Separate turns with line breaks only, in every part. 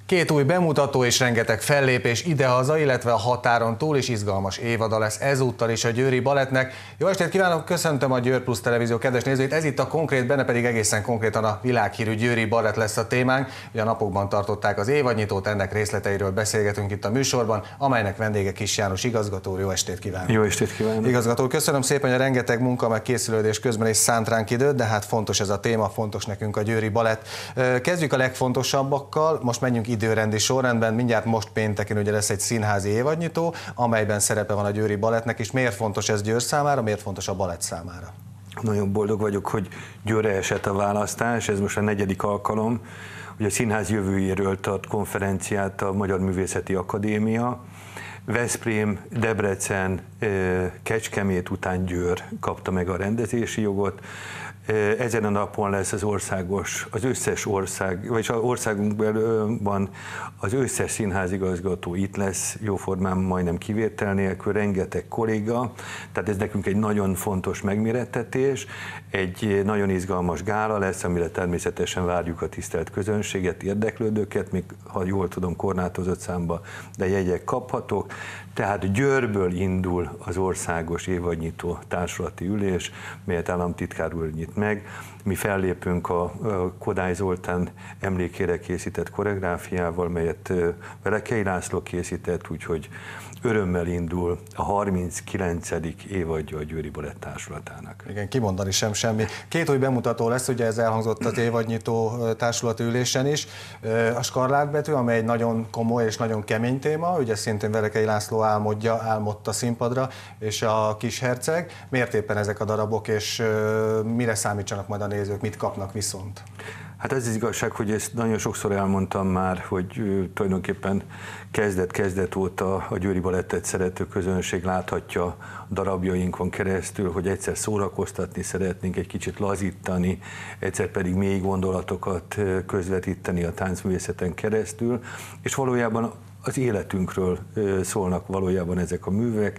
Két új bemutató és rengeteg fellépés idehaza, illetve a határon túl is izgalmas évada lesz ezúttal is a Győri Balettnek. Jó estét kívánok, köszöntöm a Győr Plus Televízió kedves nézőit, ez itt a Konkrét, benne pedig egészen konkrétan a világhírű Győri Balett lesz a témánk. Ugye a napokban tartották az évadnyitót, ennek részleteiről beszélgetünk itt a műsorban, amelynek vendége Kiss János igazgató. Jó estét kívánok!
Jó estét kívánok!
Igazgató, köszönöm szépen, hogy a rengeteg munka meg készülődés közben is szánt ránk időt, de hát fontos ez a téma, fontos nekünk a Győri Balett. Kezdjük a legfontosabbakkal, most menjünk időrendi sorrendben. Mindjárt most pénteken ugye lesz egy színházi évadnyitó, amelyben szerepe van a Győri Balettnek, és miért fontos ez Győr számára, miért fontos a balett számára?
Nagyon boldog vagyok, hogy Győrre esett a választás, ez most a 4. alkalom, hogy a színház jövőjéről tart konferenciát a Magyar Művészeti Akadémia. Veszprém, Debrecen, Kecskemét után Győr kapta meg a rendezési jogot. Ezen a napon lesz az összes ország, vagyis az országunkban az összes színházigazgató itt lesz, jóformán majdnem kivétel nélkül, rengeteg kolléga, tehát ez nekünk egy nagyon fontos megmérettetés, egy nagyon izgalmas gála lesz, amire természetesen várjuk a tisztelt közönséget, érdeklődőket, még ha jól tudom, korlátozott számba, de jegyek kaphatók. Tehát Győrből indul az országos évadnyitó társulati ülés, melyet államtitkár úr nyit meg. Mi fellépünk a Kodály Zoltán emlékére készített koreográfiával, melyet Velekei László készített, úgyhogy örömmel indul a 39. évadja a Győri Balett Társulatának.
Igen, kimondani sem semmi. Két új bemutató lesz, ugye ez elhangzott az évadnyitó társulati ülésen is. A Skarlátbetű, amely egy nagyon komoly és nagyon kemény téma, ugye szintén Velekei László álmodta színpadra, és a Kisherceg. Miért éppen ezek a darabok, és mire számítsanak majd a nézők, mit kapnak viszont?
Hát ez az igazság, hogy ezt nagyon sokszor elmondtam már, hogy tulajdonképpen kezdet óta a Győri Balettet szerető közönség láthatja a darabjainkon keresztül, hogy egyszer szórakoztatni szeretnénk, egy kicsit lazítani, egyszer pedig mély gondolatokat közvetíteni a táncművészeten keresztül, és valójában az életünkről szólnak valójában ezek a művek.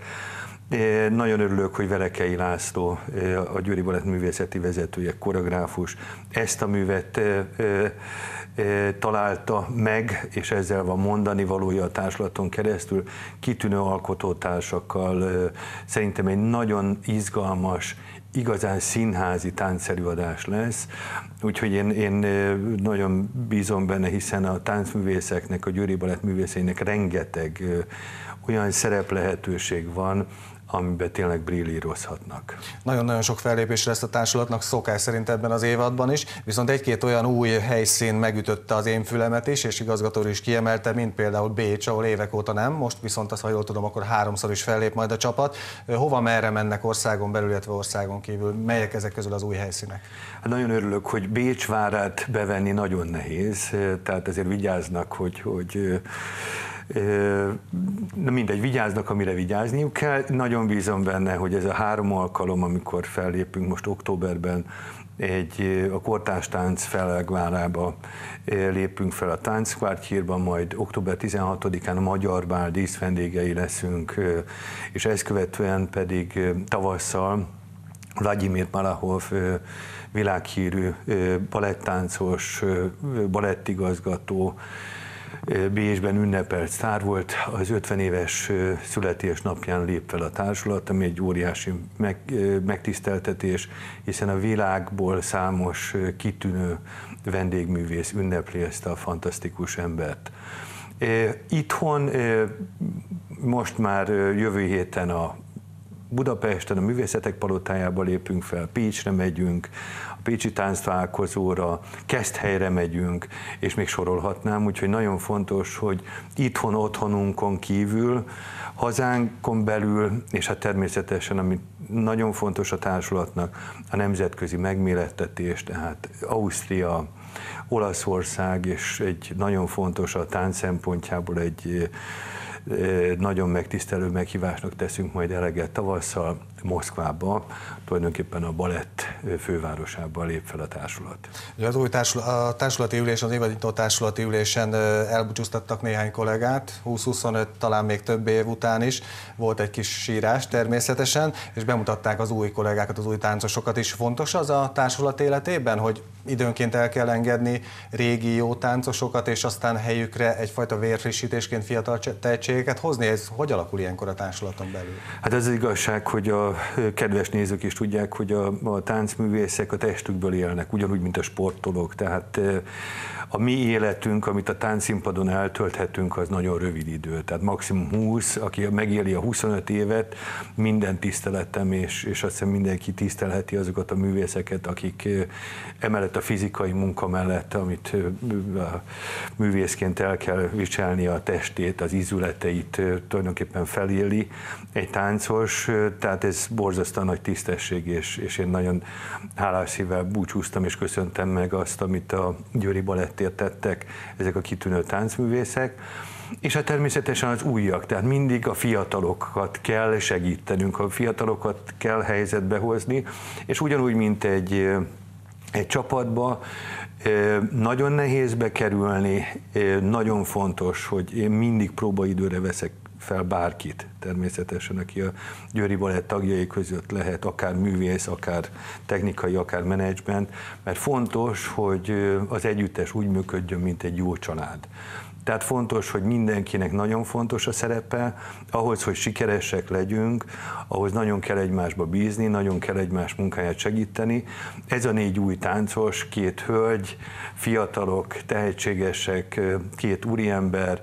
Nagyon örülök, hogy Velekei László, a Győri Balett művészeti vezetője, koreográfus ezt a művet találta meg, és ezzel van mondani valója a társulaton keresztül, kitűnő alkotótársakkal, szerintem egy nagyon izgalmas, igazán színházi táncelőadás lesz, úgyhogy én nagyon bízom benne, hiszen a táncművészeknek, a Győri Balett művészeinek rengeteg olyan szereplehetőség van, amiben tényleg brillírozhatnak.
Nagyon-nagyon sok fellépésre lesz a társulatnak szokás szerint ebben az évadban is, viszont egy-két olyan új helyszín megütötte az én fülemet is, és igazgató is kiemelte, mint például Bécs, ahol évek óta nem, most viszont azt, ha jól tudom, akkor 3-szor is fellép majd a csapat. Hova merre mennek országon belül, illetve országon kívül? Melyek ezek közül az új helyszínek?
Hát nagyon örülök, hogy Bécs várát bevenni nagyon nehéz, tehát ezért vigyáznak, hogy na mindegy, vigyáznak, amire vigyázniuk kell. Nagyon bízom benne, hogy ez a 3 alkalom, amikor fellépünk most októberben, a kortárs tánc fellegvárába lépünk fel a Táncskvártyírban, majd október 16-án a Magyar Bál díszvendégei leszünk, és ezt követően pedig tavasszal Vladimir Malahov világhírű balettáncos, balettigazgató, Bécsben ünnepelt sztár volt, az 50 éves születésnapján lép fel a társulat, ami egy óriási megtiszteltetés, hiszen a világból számos kitűnő vendégművész ünnepli ezt a fantasztikus embert. Itthon most már jövő héten a Budapesten, a Művészetek Palotájába lépünk fel, Pécsre megyünk, a Pécsi Tánctalálkozóra, Keszthelyre megyünk, és még sorolhatnám, úgyhogy nagyon fontos, hogy itthon, otthonunkon kívül, hazánkon belül, és hát természetesen, ami nagyon fontos a társulatnak, a nemzetközi megmérettetés, tehát Ausztria, Olaszország, és egy nagyon fontos a tánc szempontjából egy nagyon megtisztelő meghívásnak teszünk majd eleget tavasszal Moszkvába, tulajdonképpen a balett fővárosában lép fel a társulat.
Az új társulati ülésen, az évadnyitó társulati ülésen elbúcsúztattak néhány kollégát, 20-25, talán még több év után is. Volt egy kis sírás természetesen, és bemutatták az új kollégákat, az új táncosokat is. Fontos az a társulat életében, hogy időnként el kell engedni régi jó táncosokat, és aztán helyükre egyfajta vérfrissítésként fiatal tehetségeket hozni? Ez hogy alakul ilyenkor a társulaton belül?
Hát az igazság, hogy a kedves nézők is tudják, hogy a táncművészek a testükből élnek, ugyanúgy, mint a sportolók. Tehát a mi életünk, amit a táncszínpadon eltölthetünk, az nagyon rövid idő. Tehát maximum 20, aki megéli a 25 évet, minden tiszteletem, és azt hiszem mindenki tisztelheti azokat a művészeket, akik emellett a fizikai munka mellett, amit művészként el kell viselni a testét, az ízületeit tulajdonképpen feléli egy táncos, tehát ez borzasztóan nagy tisztesség, és én nagyon hálás szívvel búcsúztam és köszöntem meg azt, amit a Győri Balettért tettek ezek a kitűnő táncművészek. És hát természetesen az újak, tehát mindig a fiatalokat kell segítenünk, a fiatalokat kell helyzetbe hozni, és ugyanúgy, mint egy csapatba, nagyon nehéz bekerülni, nagyon fontos, hogy én mindig próbaidőre veszek fel bárkit, természetesen, aki a Győri Balett tagjai között lehet, akár művész, akár technikai, akár menedzsment, mert fontos, hogy az együttes úgy működjön, mint egy jó család. Tehát fontos, hogy mindenkinek nagyon fontos a szerepe, ahhoz, hogy sikeresek legyünk, ahhoz nagyon kell egymásba bízni, nagyon kell egymás munkáját segíteni. Ez a 4 új táncos, 2 hölgy, fiatalok, tehetségesek, 2 úriember.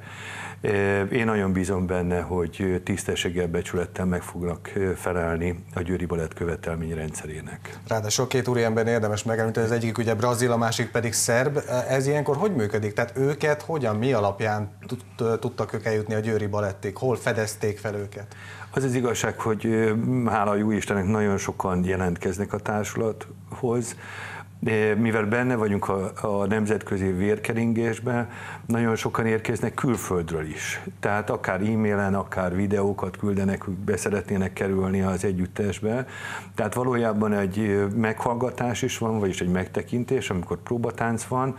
Én nagyon bízom benne, hogy tisztességgel, becsülettel meg fognak felelni a Győri Balett követelményrendszerének.
Ráadásul 2 úriember érdemes megemlíteni, az egyik ugye brazil, a másik pedig szerb. Ez ilyenkor hogy működik? Tehát őket hogyan, mi alapján tudtak ők eljutni a Győri Balettig? Hol fedezték fel őket?
Az az igazság, hogy hála jó Istennek nagyon sokan jelentkeznek a társulathoz, mivel benne vagyunk a nemzetközi vérkeringésben, nagyon sokan érkeznek külföldről is. Tehát akár e-mailen, akár videókat küldenek, hogy be szeretnének kerülni az együttesbe. Tehát valójában egy meghallgatás is van, vagyis egy megtekintés, amikor próbatánc van,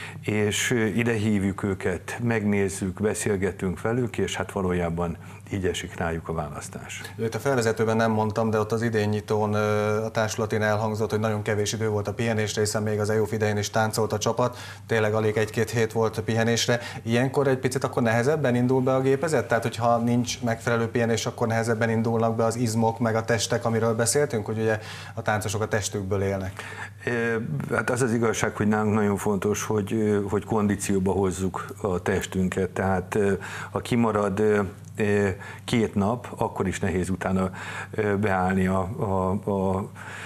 és ide hívjuk őket, megnézzük, beszélgetünk velük, és hát valójában így esik rájuk a választás.
Itt a felvezetőben nem mondtam, de ott az idénynyitón a társulatin elhangzott, hogy nagyon kevés idő volt a pihenésre, hiszen még az EUF idején is táncolt a csapat, tényleg alig 1-2 hét volt a pihenésre. Ilyenkor egy picit akkor nehezebben indul be a gépezet? Tehát, hogyha nincs megfelelő pihenés, akkor nehezebben indulnak be az izmok, meg a testek, amiről beszéltünk, hogy ugye a táncosok a testükből élnek.
Hát az az igazság, hogy nálunk nagyon fontos, hogy kondícióba hozzuk a testünket, tehát ha kimarad 2 nap, akkor is nehéz utána beállni a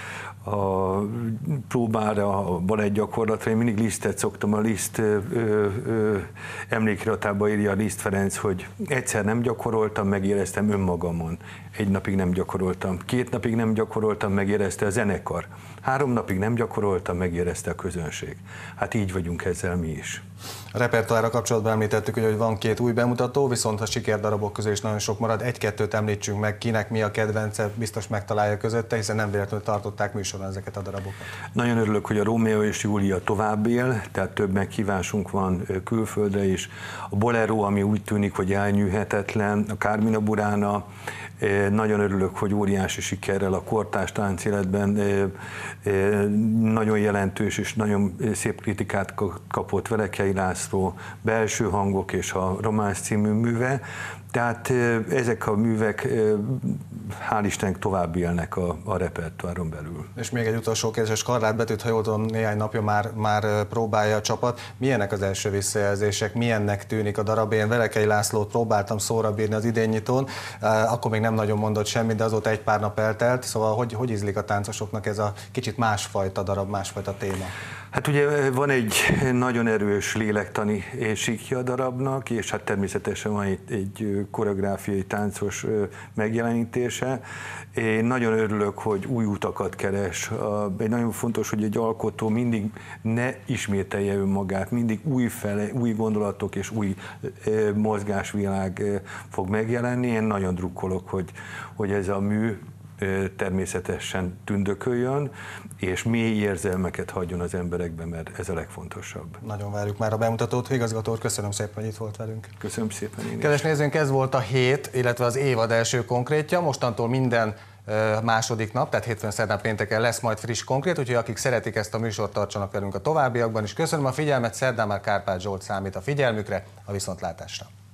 próbára, a balettgyakorlatra. Én mindig Lisztet szoktam, a Liszt emlékiratába írja a Liszt Ferenc, hogy egyszer nem gyakoroltam, megéreztem önmagamon. 1 napig nem gyakoroltam, 2 napig nem gyakoroltam, megérezte a zenekar. 3 napig nem gyakoroltam, megérezte a közönség. Hát így vagyunk ezzel mi is.
A repertoárra kapcsolatban említettük, hogy van 2 új bemutató, viszont a sikerdarabok közül is nagyon sok marad. 1-2-t említsünk meg, kinek mi a kedvence, biztos megtalálja közötte, hiszen nem véletlenül tartották műsoron ezeket a darabokat. Nagyon
örülök, hogy a Rómeó és Júlia tovább él, tehát több meghívásunk van külföldre is. A Bolero, ami úgy tűnik, hogy elnyűhetetlen, a Carmina Burana, nagyon örülök, hogy óriási sikerrel a kortárs táncéletben nagyon jelentős és nagyon szép kritikát kapott Velekei László, Belső hangok és a Románsz című műve. Tehát ezek a művek hál' Istennek tovább élnek a repertoáron belül.
És még egy utolsó kérdés, Skarlát Betűt, ha jól tudom, néhány napja már próbálja a csapat. Milyenek az első visszajelzések, milyennek tűnik a darab? Én Velekei Lászlót próbáltam szóra bírni az idénynyitón, akkor még nem nagyon mondott semmit, de azóta egy pár nap eltelt, szóval hogy ízlik a táncosoknak ez a kicsit másfajta darab, másfajta téma?
Hát ugye van egy nagyon erős lélektani síkja a darabnak, és hát természetesen van egy koreográfiai táncos megjelenítése. Én nagyon örülök, hogy új utakat keres. Egy nagyon fontos, hogy egy alkotó mindig ne ismételje önmagát, mindig új gondolatok és új mozgásvilág fog megjelenni. Én nagyon drukkolok, hogy ez a mű természetesen tündököljön, és mély érzelmeket hagyjon az emberekben, mert ez a legfontosabb.
Nagyon várjuk már a bemutatót. Igazgató úr, köszönöm szépen, hogy itt volt velünk.
Köszönöm szépen én is.
Kedves nézőink, ez volt a hét, illetve az évad első konkrétja. Mostantól minden második nap, tehát hétfőn, szerdán, pénteken lesz majd friss konkrét, úgyhogy akik szeretik ezt a műsort, tartsanak velünk a továbbiakban is. Köszönöm a figyelmet, szerdán már Kárpát Zsolt számít a figyelmükre, a viszontlátásra.